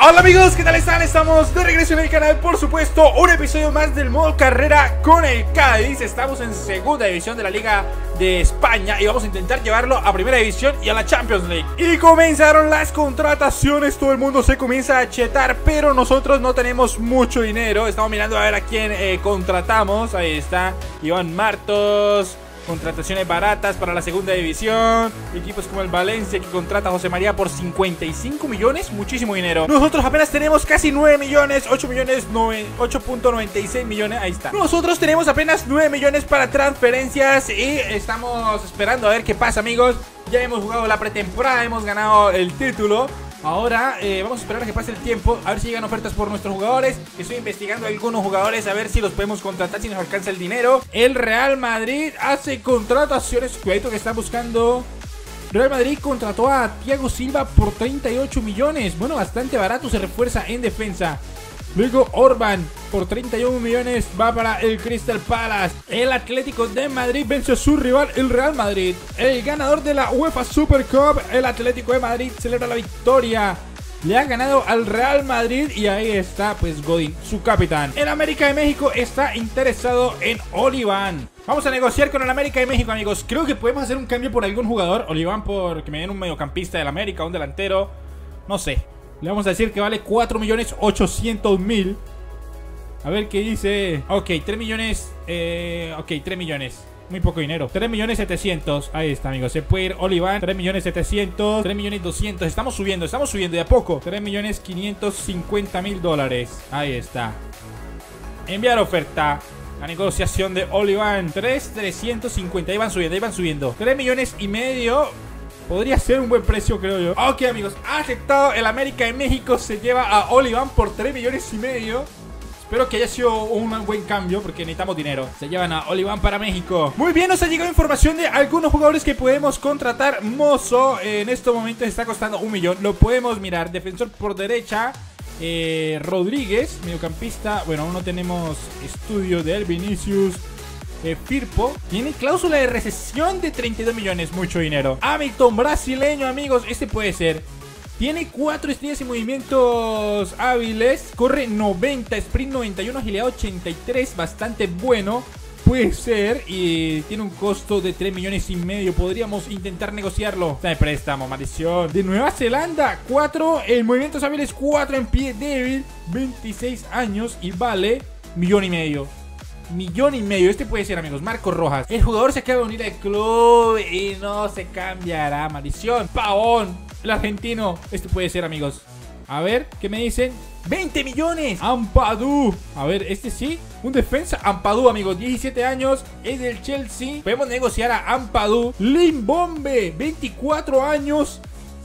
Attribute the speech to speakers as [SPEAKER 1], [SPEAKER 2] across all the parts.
[SPEAKER 1] Hola amigos, ¿qué tal están? Estamos de regreso en el canal, por supuesto, un episodio más del modo carrera con el Cádiz. Estamos en segunda división de la Liga de España y vamos a intentar llevarlo a primera división y a la Champions League. Y comenzaron las contrataciones, todo el mundo se comienza a chetar, pero nosotros no tenemos mucho dinero. Estamos mirando a ver a quién contratamos. Ahí está, Iván Martos. Contrataciones baratas para la segunda división. Equipos como el Valencia que contrata a José María por 55 millones. Muchísimo dinero. Nosotros apenas tenemos casi 9 millones. 8.96 millones. Ahí está. Nosotros tenemos apenas 9 millones para transferencias. Y estamos esperando a ver qué pasa, amigos. Ya hemos jugado la pretemporada. Hemos ganado el título. Ahora vamos a esperar a que pase el tiempo, a ver si llegan ofertas por nuestros jugadores. Estoy investigando a algunos jugadores, a ver si los podemos contratar, si nos alcanza el dinero. El Real Madrid hace contrataciones. Cuidadito que está buscando. Real Madrid contrató a Thiago Silva por 38 millones. Bueno, bastante barato, se refuerza en defensa. Luego Orban por 31 millones va para el Crystal Palace. El Atlético de Madrid vence a su rival, el Real Madrid. El ganador de la UEFA Super Cup, el Atlético de Madrid, celebra la victoria. Le ha ganado al Real Madrid y ahí está pues Godín, su capitán. El América de México está interesado en Oliván. Vamos a negociar con el América de México, amigos. Creo que podemos hacer un cambio por algún jugador. Oliván por que me den un mediocampista del América, un delantero. No sé. Le vamos a decir que vale 4.800.000. A ver qué dice. Ok, 3 millones. Ok, 3 millones. Muy poco dinero. 3.700.000. Ahí está, amigos. Se puede ir Oliván. 3.700.000. 3.200.000. Estamos subiendo de a poco. 3.550.000 dólares. Ahí está. Enviar oferta. La negociación de Oliván. 3.350. Ahí van subiendo. 3 millones y medio. Podría ser un buen precio, creo yo. Ok, amigos, ha aceptado. El América de México se lleva a Oliván por 3 millones y medio. Espero que haya sido un buen cambio porque necesitamos dinero. Se llevan a Oliván para México. Muy bien, nos ha llegado información de algunos jugadores que podemos contratar. Mozo en este momento está costando 1 millón. Lo podemos mirar. Defensor por derecha, Rodríguez, mediocampista. Bueno, aún no tenemos estudio de él. Vinicius. Firpo tiene cláusula de recesión de 32 millones, mucho dinero. Hamilton, brasileño, amigos, este puede ser. Tiene 4 estrellas y movimientos hábiles. Corre 90, sprint 91, agilidad 83, bastante bueno. Puede ser, y tiene un costo de 3 millones y medio. Podríamos intentar negociarlo. Está de préstamo, maldición. De Nueva Zelanda, 4 en movimientos hábiles, 4 en pie débil, 26 años y vale 1,5 millones. 1,5 millones, este puede ser, amigos. Marcos Rojas, el jugador se acaba de unir al club y no se cambiará, maldición. Pavón, el argentino, este puede ser, amigos. A ver, ¿qué me dicen? 20 millones. Ampadu, a ver, este sí, un defensa. Ampadu, amigos, 17 años, es del Chelsea. Podemos negociar a Ampadu. Limbombe, 24 años,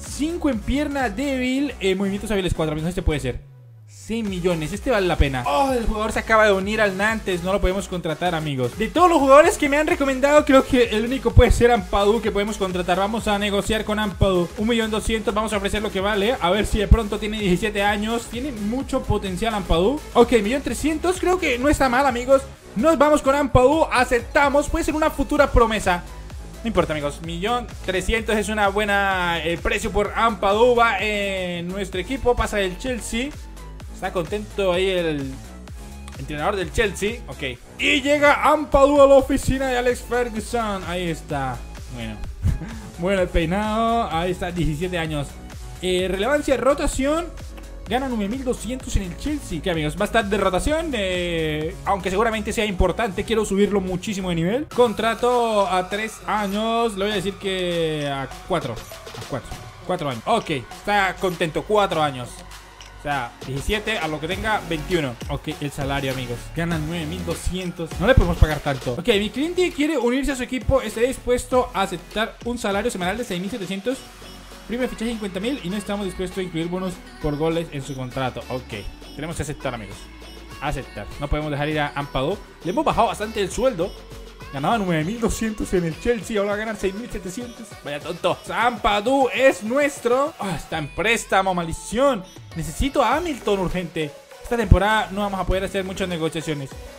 [SPEAKER 1] 5 en pierna débil, movimientos hábiles 4, amigos, este puede ser. 100 millones, este vale la pena. Oh, el jugador se acaba de unir al Nantes. No lo podemos contratar, amigos. De todos los jugadores que me han recomendado, creo que el único puede ser Ampadu que podemos contratar. Vamos a negociar con Ampadu 1.200.000, vamos a ofrecer lo que vale. A ver si de pronto tiene 17 años. Tiene mucho potencial Ampadu. Ok, 1.300.000, creo que no está mal, amigos. Nos vamos con Ampadu, aceptamos. Puede ser una futura promesa. No importa, amigos, 1.300.000 es una buena precio por Ampadu. Va en nuestro equipo, pasa del Chelsea. Está contento ahí el entrenador del Chelsea. Ok. Y llega Ampadu a la oficina de Alex Ferguson. Ahí está. Bueno. Bueno, el peinado. Ahí está, 17 años. Relevancia, rotación. Ganan 9.200 en el Chelsea. ¿Qué, amigos? Va a estar de rotación. Aunque seguramente sea importante. Quiero subirlo muchísimo de nivel. Contrato a 3 años. Le voy a decir que a 4. A 4 años. Ok. Está contento. 4 años. O sea, 17 a lo que tenga 21. Ok, el salario, amigos. Ganan 9.200. No le podemos pagar tanto. Ok, mi cliente quiere unirse a su equipo. Estaría dispuesto a aceptar un salario semanal de 6.700. Primer fichaje 50.000. Y no estamos dispuestos a incluir bonos por goles en su contrato. Ok, tenemos que aceptar, amigos. Aceptar. No podemos dejar ir a Ampadu. Le hemos bajado bastante el sueldo. Ganaba 9.200 en el Chelsea, ahora va a ganar 6.700. Vaya tonto. Ampadu es nuestro. Está en préstamo, maldición. Necesito a Hamilton urgente. Esta temporada no vamos a poder hacer muchas negociaciones.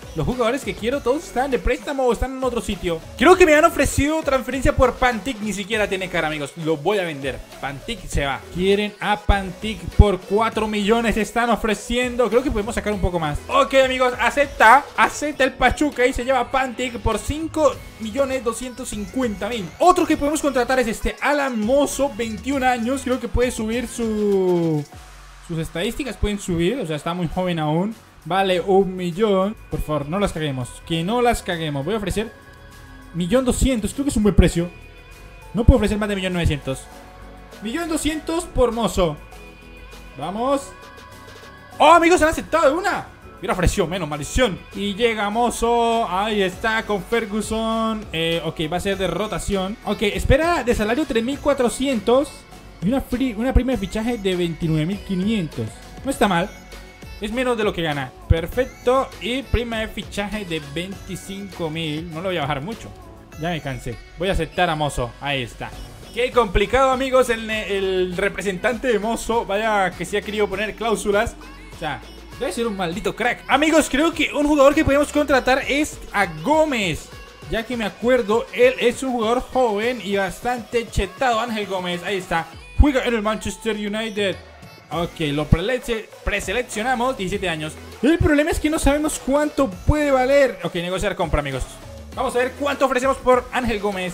[SPEAKER 1] Los jugadores que quiero todos están de préstamo o están en otro sitio. Creo que me han ofrecido transferencia por Pantic. Ni siquiera tiene cara, amigos. Lo voy a vender. Pantic se va. Quieren a Pantic por 4 millones. Están ofreciendo. Creo que podemos sacar un poco más. Ok, amigos. Acepta el Pachuca y se lleva Pantic por 5.250.000. Otro que podemos contratar es este Alan Mozo, 21 años. Creo que puede subir sus estadísticas. Pueden subir. O sea, está muy joven aún. Vale 1 millón. Por favor, no las caguemos. Que no las caguemos. Voy a ofrecer 1.200.000. Creo que es un buen precio. No puedo ofrecer más de 1.900.000. 1.200.000 por Mozo. Vamos. ¡Oh, amigos! Han aceptado una. Hubiera ofrecido menos, maldición. Y llega Mozo. Ahí está con Ferguson. Ok, va a ser de rotación. Ok, espera de salario 3.400. Y una prima de fichaje de 29.500. No está mal. Es menos de lo que gana. Perfecto. Y prima de fichaje de 25.000. No lo voy a bajar mucho. Ya me cansé. Voy a aceptar a Mozo. Ahí está. Qué complicado, amigos. El representante de Mozo. Vaya que se ha querido poner cláusulas. O sea, debe ser un maldito crack. Amigos, creo que un jugador que podemos contratar es a Gómez. Ya que me acuerdo, él es un jugador joven y bastante chetado. Ángel Gómez. Ahí está. Juega en el Manchester United. Ok, lo preseleccionamos, 17 años. El problema es que no sabemos cuánto puede valer. Ok, negociar compra, amigos. Vamos a ver cuánto ofrecemos por Ángel Gómez.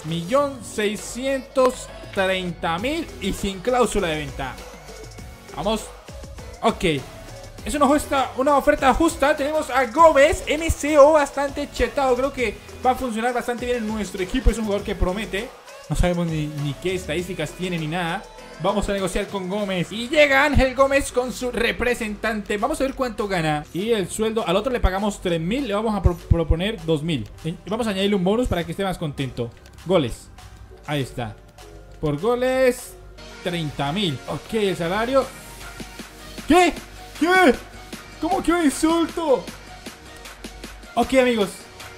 [SPEAKER 1] 1.630.000 y sin cláusula de venta. Vamos. Ok. Es una oferta justa. Tenemos a Gómez, MCO, bastante chetado. Creo que va a funcionar bastante bien en nuestro equipo. Es un jugador que promete. No sabemos ni qué estadísticas tiene ni nada. Vamos a negociar con Gómez. Y llega Ángel Gómez con su representante. Vamos a ver cuánto gana. Y el sueldo, al otro le pagamos 3.000. Le vamos a proponer 2.000. Vamos a añadirle un bonus para que esté más contento. Goles. Ahí está. Por goles, 30.000. Ok, el salario. ¿Qué? ¿Qué? ¿Cómo que un insulto? Ok, amigos.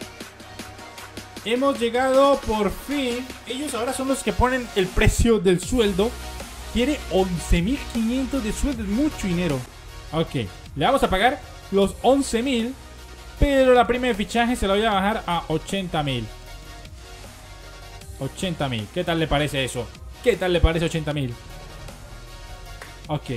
[SPEAKER 1] Hemos llegado por fin. Ellos ahora son los que ponen el precio del sueldo. Quiere 11.500 de sueldo, es mucho dinero. Ok, le vamos a pagar los 11.000. Pero la prima de fichaje se la voy a bajar a 80.000. 80.000, ¿qué tal le parece eso? ¿Qué tal le parece 80.000? Ok.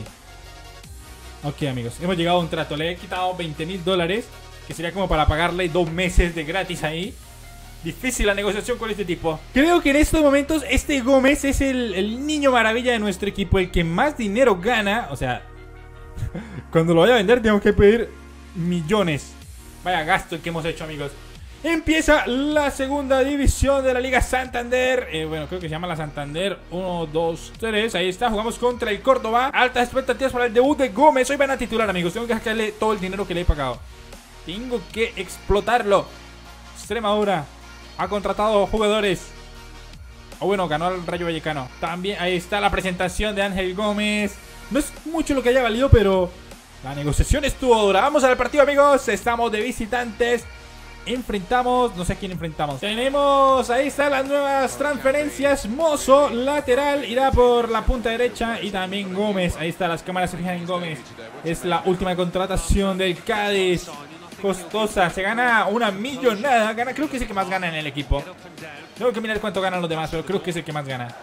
[SPEAKER 1] Ok, amigos, hemos llegado a un trato. Le he quitado $20.000, que sería como para pagarle 2 meses de gratis ahí. Difícil la negociación con este tipo. Creo que en estos momentos este Gómez es el niño maravilla de nuestro equipo. El que más dinero gana. O sea, cuando lo vaya a vender tengo que pedir millones. Vaya gasto el que hemos hecho, amigos. Empieza la segunda división de la Liga Santander. Bueno, creo que se llama la Santander 1, 2, 3. Ahí está, jugamos contra el Córdoba. Altas expectativas para el debut de Gómez. Hoy van a titular, amigos. Tengo que sacarle todo el dinero que le he pagado. Tengo que explotarlo. Extremadura ha contratado jugadores. O bueno, ganó al Rayo Vallecano. También ahí está la presentación de Ángel Gómez. No es mucho lo que haya valido, pero la negociación estuvo dura. Vamos al partido, amigos. Estamos de visitantes. Enfrentamos, no sé a quién enfrentamos. Tenemos, ahí están las nuevas transferencias. Mozo, lateral, irá por la punta derecha. Y también Gómez, ahí está, las cámaras se fijan en Gómez. Es la última contratación del Cádiz. Costosa, se gana una millonada. Gana, creo que es el que más gana en el equipo. Tengo que mirar cuánto ganan los demás, pero creo que es el que más gana.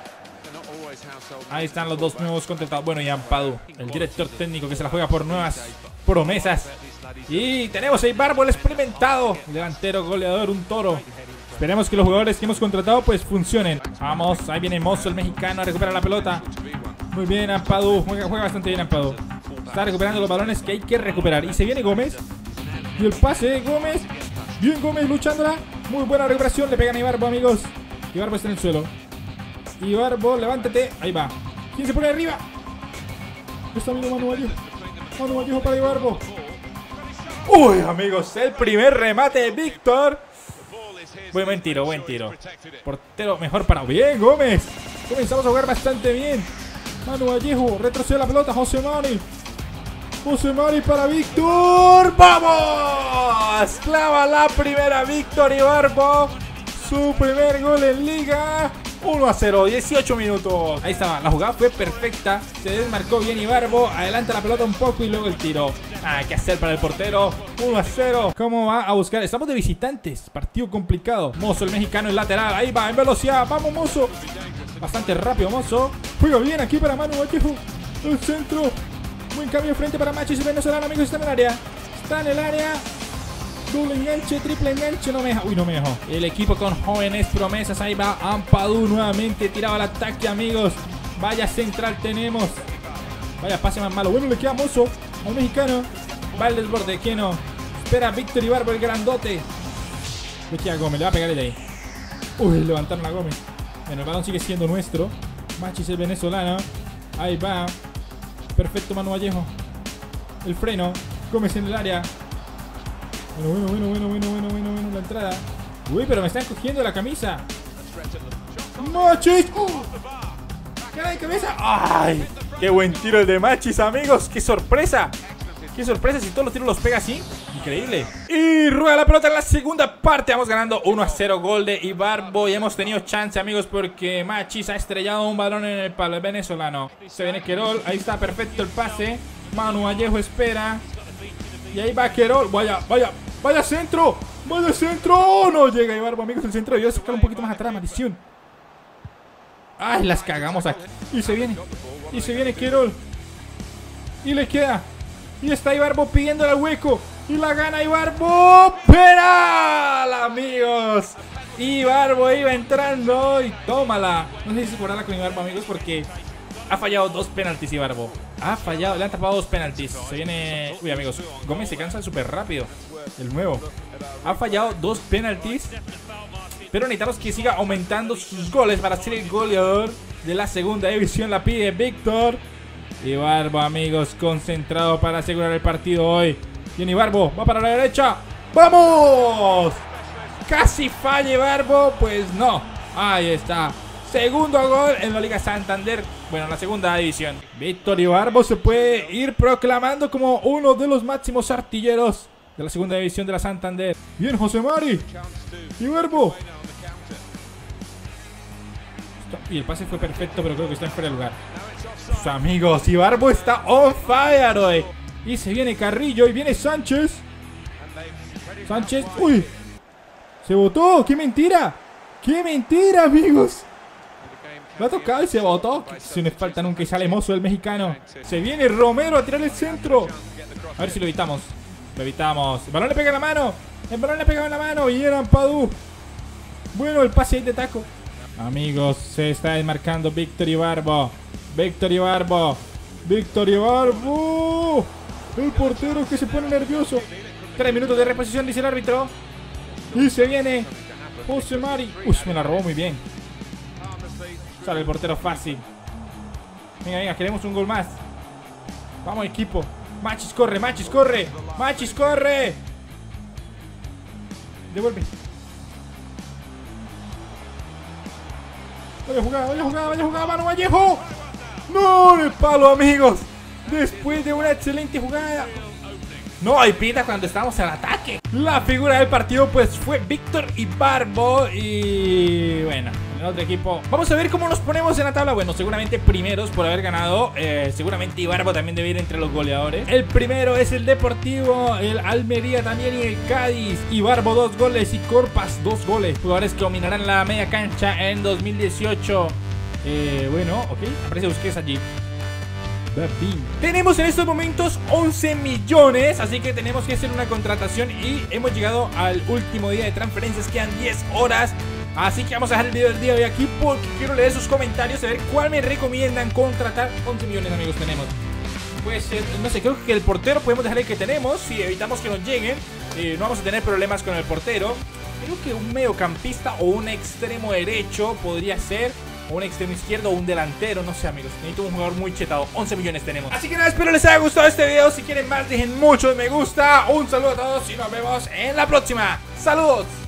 [SPEAKER 1] Ahí están los dos nuevos contratados. Bueno, y Ampadu, el director técnico que se la juega por nuevas promesas. Y tenemos a Ibarbo, el experimentado delantero, goleador, un toro. Esperemos que los jugadores que hemos contratado pues funcionen. Vamos, ahí viene Mozo, el mexicano, a recuperar la pelota. Muy bien, Ampadu, juega bastante bien Ampadu. Está recuperando los balones que hay que recuperar. Y se viene Gómez. Y el pase de Gómez. Bien Gómez luchándola. Muy buena recuperación. Le pegan a Ibarbo, amigos. Ibarbo está en el suelo. Ibarbo, levántate. Ahí va. ¿Quién se pone arriba? Está viendo Manu Vallejo. Manu Vallejo para Ibarbo. Uy, amigos. El primer remate de Víctor. Buen tiro, buen tiro. Portero mejor para. Bien, Gómez. Comenzamos a jugar bastante bien. Manu Vallejo. Retrocede la pelota. José Mari. José Mari para Víctor. ¡Vamos! Clava la primera Víctor Ibarbo. Su primer gol en liga. 1-0, 18 minutos. Ahí estaba, la jugada fue perfecta. Se desmarcó bien Ibarbo. Adelanta la pelota un poco y luego el tiro. Nada que hacer para el portero. 1-0. ¿Cómo va a buscar? Estamos de visitantes. Partido complicado. Mozo, el mexicano, el lateral. Ahí va, en velocidad. Vamos, Mozo. Bastante rápido, Mozo. Juega bien aquí para Manu Vallejo. El centro. Buen cambio de frente para Machis. El venezolano, amigos, está en el área. Está en el área. Doble enganche, triple enganche. No me deja. Uy, no me dejó. El equipo con jóvenes promesas. Ahí va Ampadu nuevamente. Tiraba al ataque, amigos. Vaya central tenemos. Vaya pase más malo. Bueno, le queda Mozo al mexicano. Va el desborde. ¿Quién no? Espera Víctor Ibarbo, el grandote. Le queda Gómez. Le va a pegar el ahí. Uy, levantaron a Gómez. Bueno, el balón sigue siendo nuestro. Machis, el venezolano. Ahí va. Perfecto, Manu Vallejo. El freno. Gómez en el área. Bueno, la entrada. Uy, pero me están cogiendo la camisa. ¡Machis! ¡Oh! ¡Cara de cabeza! ¡Ay! ¡Qué buen tiro el de Machis, amigos! ¡Qué sorpresa! ¡Qué sorpresa! Si todos los tiros los pega así. Increíble. Y rueda la pelota en la segunda parte. Vamos ganando 1-0. Gol de Ibarbo. Y hemos tenido chance, amigos, porque Machis ha estrellado un balón en el palo. El venezolano. Se viene Querol. Ahí está, perfecto el pase. Manu Vallejo espera. Y ahí va Querol. Vaya centro. Vaya centro. No llega Ibarbo, amigos. El centro debió sacar un poquito más atrás. Maldición. Ay, las cagamos aquí. Y se viene Querol. Y le queda. Y está Ibarbo pidiéndole al hueco. Y la gana Ibarbo. ¡Penal, amigos! Ibarbo iba entrando y tómala. No sé si cobrarla con Ibarbo, amigos, porque ha fallado 2 penaltis Ibarbo. Ha fallado, le han tapado 2 penaltis. Se viene... Uy, amigos, Gómez se cansa súper rápido. El nuevo. Ha fallado 2 penaltis. Pero necesitamos que siga aumentando sus goles para ser el goleador de la segunda división. La pide Víctor Ibarbo, amigos, concentrado para asegurar el partido hoy. Viene Ibarbo, va para la derecha. ¡Vamos! Casi falla Ibarbo, pues no. Ahí está. Segundo gol en la Liga Santander. Bueno, en la segunda división. Víctor Ibarbo se puede ir proclamando como uno de los máximos artilleros de la segunda división de la Santander. Bien, José Mari. Ibarbo. Y el pase fue perfecto, pero creo que está en fuera de lugar. Sus amigos, Ibarbo está on fire hoy. Y se viene Carrillo y viene Sánchez. Sánchez, uy. Se botó, qué mentira. Qué mentira, amigos. Lo ha tocado y se botó. Si no es falta nunca y sale Mozo el mexicano. Se viene Romero a tirar el centro. A ver si lo evitamos. Lo evitamos. El balón le pega en la mano. El balón le pega en la mano. Y era Ampadu. Bueno, el pase ahí de taco. Amigos, se está desmarcando Víctor Ibarbo. Víctor Ibarbo. Víctor Ibarbo. El portero que se pone nervioso. 3 minutos de reposición, dice el árbitro. Y se viene José Mari. Uy, me la robó muy bien. Sale el portero fácil. Venga, queremos un gol más. Vamos, equipo. Machis corre, Machis corre. Machis corre. Devuelve. Vaya jugada, Manu Vallejo. No, en el palo, amigos. Después de una excelente jugada. No hay pinta cuando estábamos al ataque. La figura del partido pues fue Víctor Ibarbo. Y bueno, el otro equipo, vamos a ver cómo nos ponemos en la tabla. Bueno, seguramente primeros por haber ganado. Seguramente Ibarbo también debe ir entre los goleadores. El primero es el Deportivo, el Almería también y el Cádiz. Ibarbo 2 goles y Corpas 2 goles. Jugadores que dominarán la media cancha en 2018. Bueno, ok, aparece Busquets allí. Tenemos en estos momentos 11 millones, así que tenemos que hacer una contratación y hemos llegado al último día de transferencias, quedan 10 horas. Así que vamos a dejar el video del día de hoy aquí porque quiero leer sus comentarios, a ver cuál me recomiendan contratar. 11 millones, amigos, tenemos. Pues, no sé, creo que el portero podemos dejar el que tenemos. Si evitamos que nos lleguen, no vamos a tener problemas con el portero. Creo que un mediocampista o un extremo derecho podría ser, o un extremo izquierdo o un delantero, no sé, amigos. Necesito un jugador muy chetado. 11 millones tenemos. Así que nada, espero les haya gustado este video. Si quieren más, dejen muchos me gusta. Un saludo a todos y nos vemos en la próxima. ¡Saludos!